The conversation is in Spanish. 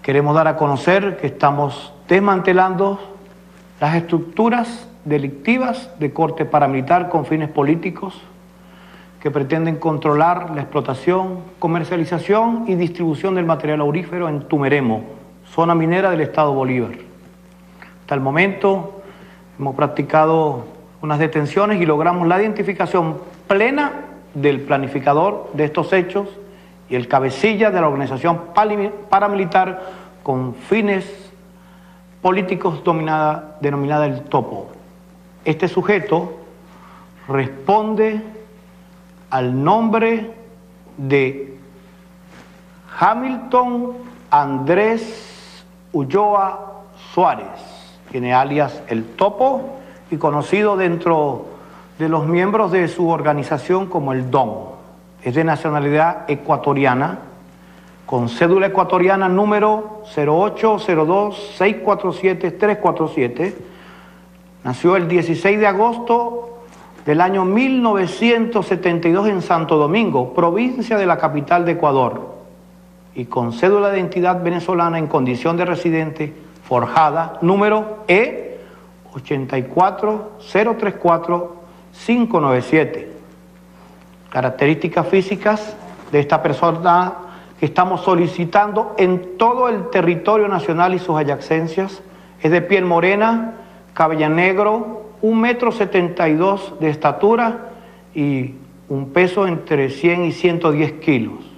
Queremos dar a conocer que estamos desmantelando las estructuras delictivas de corte paramilitar con fines políticos que pretenden controlar la explotación, comercialización y distribución del material aurífero en Tumeremo, zona minera del estado Bolívar. Hasta el momento hemos practicado unas detenciones y logramos la identificación plena del planificador de estos hechos y el cabecilla de la organización paramilitar con fines políticos denominada el Topo. Este sujeto responde al nombre de Hamilton Andrés Ulloa Suárez, tiene alias el Topo y conocido dentro de los miembros de su organización como el Don. Es de nacionalidad ecuatoriana, con cédula ecuatoriana número 0802-647-347. Nació el 16 de agosto del año 1972 en Santo Domingo, provincia de la capital de Ecuador, y con cédula de identidad venezolana en condición de residente forjada número E84034-597. Características físicas de esta persona que estamos solicitando en todo el territorio nacional y sus adyacencias: es de piel morena, cabello negro, 1,72 m de estatura y un peso entre 100 y 110 kilos.